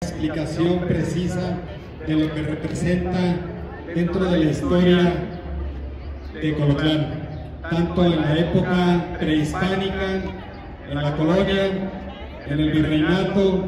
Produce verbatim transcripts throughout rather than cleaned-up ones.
explicación precisa de lo que representa dentro de la historia de Colotlán, tanto en la época prehispánica, en la colonia, en el virreinato,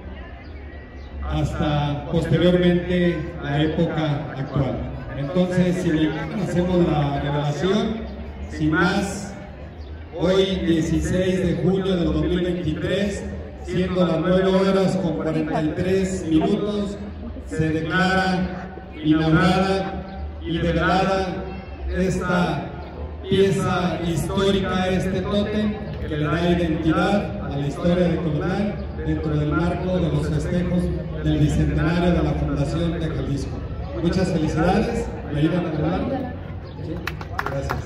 hasta posteriormente la época actual. Entonces, si hacemos la revelación, sin más, hoy dieciséis de junio del dos mil veintitrés, siendo las nueve horas con cuarenta y tres minutos, se declara inaugurada y develada esta pieza histórica, este tótem que le da identidad a la historia de Colotlán dentro del marco de los festejos del bicentenario de la Fundación de Jalisco. Muchas felicidades. ¿Me ayudan a hablar? ¿Sí? Gracias.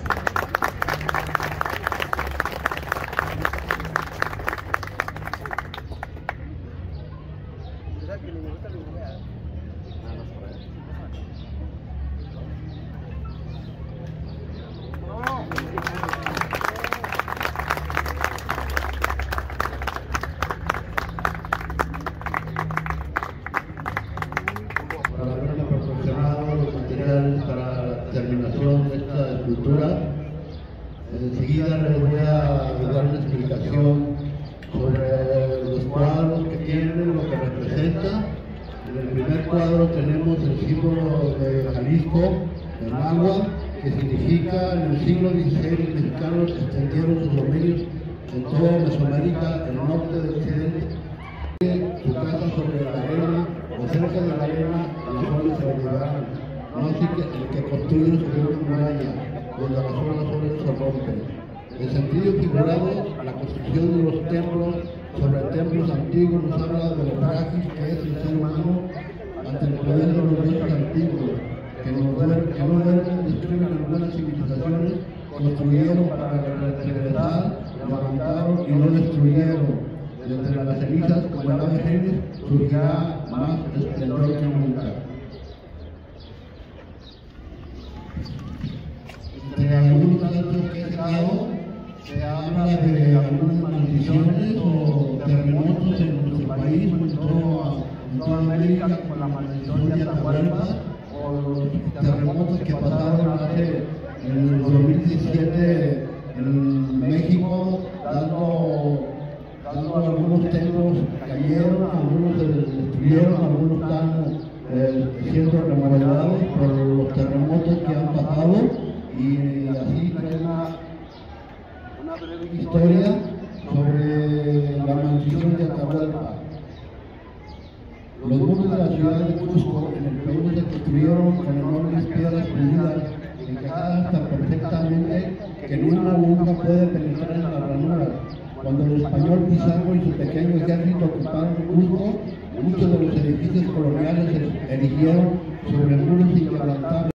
Para haberme proporcionado los materiales para la terminación de esta escultura. Enseguida les voy a dar una explicación sobre los cuadros que tienen, lo que representa. En el primer cuadro tenemos el símbolo de Jalisco, el agua, que significa en el siglo dieciséis los mexicanos extendieron sus dominios en toda Mesoamérica, el norte del occidente. Su casa sobre la arena o cerca de la arena, las olas se olvidaron. No así que el que construye sobre una muralla, donde las olas solo se rompen. En sentido figurado, la construcción de los templos sobre templos antiguos nos habla de lo frágil que es el ser humano ante el poder de los dioses antiguos, que no duermen, destruyen algunas civilizaciones, construyeron para regresar, levantaron y no destruyeron. De entre las cenizas, como el ave fénix, surgirá más esplendor que nunca. Entre algunos datos que he sacado, se habla de algunas maldiciones o terremotos en nuestro país, en toda, en toda América, con la maldición de Atahualpa, o los terremotos que pasaron hace en el dos mil diecisiete en México, dando dando algunos templos cayeron, algunos se destruyeron, algunos están eh, siendo remodelados por los terremotos que han pasado, y así trae una, una breve historia sobre la maldición de Atahualpa. Los muros de la ciudad de Cusco en el Perú se construyeron con enormes piedras fundidas, encajadas tan perfectamente que ninguna nunca puede penetrar en las ranuras. Cuando el español Pizarro y su pequeño ejército ocuparon Cusco, muchos de los edificios coloniales se erigieron sobre muros inquebrantables.